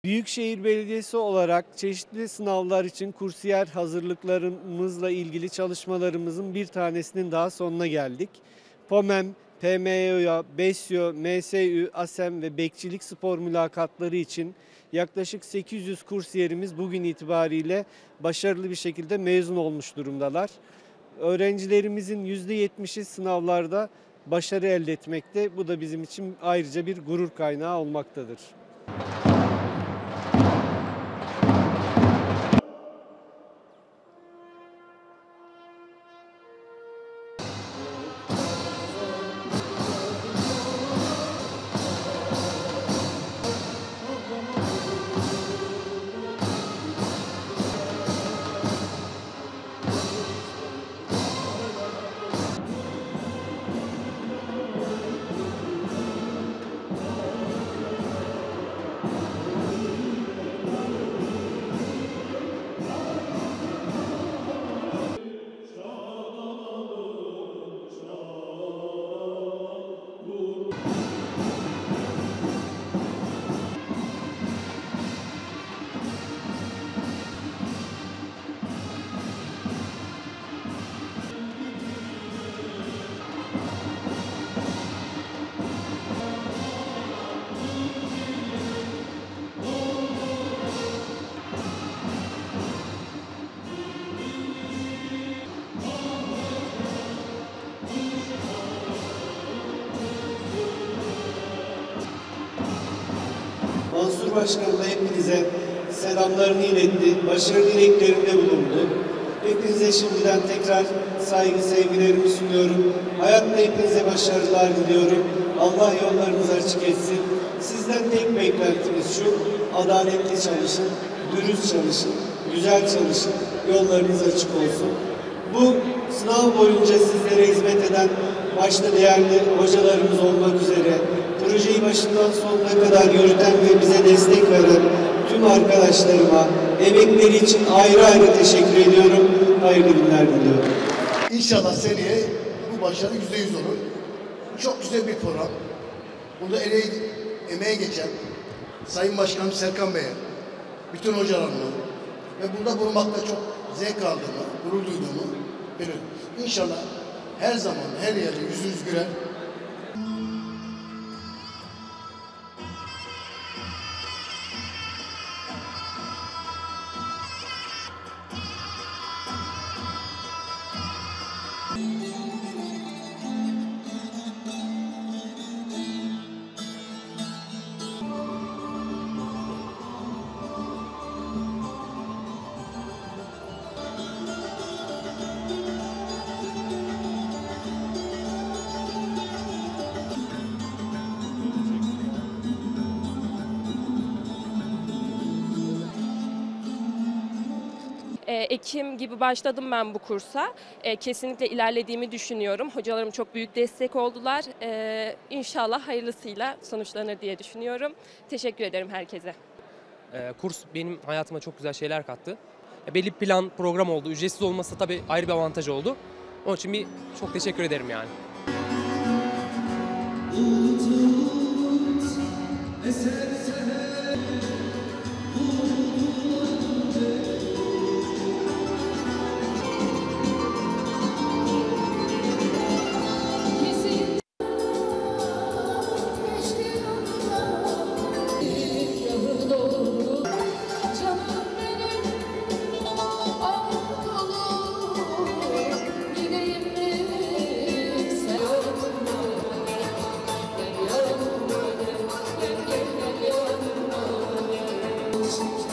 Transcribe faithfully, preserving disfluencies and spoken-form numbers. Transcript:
Büyükşehir Belediyesi olarak çeşitli sınavlar için kursiyer hazırlıklarımızla ilgili çalışmalarımızın bir tanesinin daha sonuna geldik. POMEM, P M Y O, BESYO, M S Ü, ASEM ve Bekçilik Spor mülakatları için yaklaşık sekiz yüz kursiyerimiz bugün itibariyle başarılı bir şekilde mezun olmuş durumdalar. Öğrencilerimizin yüzde yetmişi sınavlarda başarı elde etmekte. Bu da bizim için ayrıca bir gurur kaynağı olmaktadır. Mansur Başkan da hepinize selamlarını iletti, başarı dileklerinde bulundu. Hepinize şimdiden tekrar saygı, sevgilerimi sunuyorum. Hayatta hepinize başarılar diliyorum. Allah yollarınızı açık etsin. Sizden tek beklentimiz şu, adaletli çalışın, dürüst çalışın, güzel çalışın, yollarınız açık olsun. Bu sınav boyunca sizlere hizmet eden başta değerli hocalarımız olmak üzere, projeyi başından sonuna kadar yürüten ve bize destek veren tüm arkadaşlarıma emekleri için ayrı ayrı teşekkür ediyorum. Hayırlı günler diliyorum. İnşallah seneye bu başarı yüzde yüz olur. Çok güzel bir program. Burada ele, emeğe geçen Sayın Başkanım Serkan Bey'e, bütün hocalarıma ve burada bulunmakta çok zevk aldığımı, gurur duyduğumu biliyorum. İnşallah her zaman, her yerde yüzünüz güler. Ekim gibi başladım ben bu kursa. Kesinlikle ilerlediğimi düşünüyorum. Hocalarım çok büyük destek oldular. İnşallah hayırlısıyla sonuçlanır diye düşünüyorum. Teşekkür ederim herkese. Kurs benim hayatıma çok güzel şeyler kattı. Belli bir plan, program oldu. Ücretsiz olması tabii ayrı bir avantaj oldu. Onun için bir çok teşekkür ederim yani. Thank you.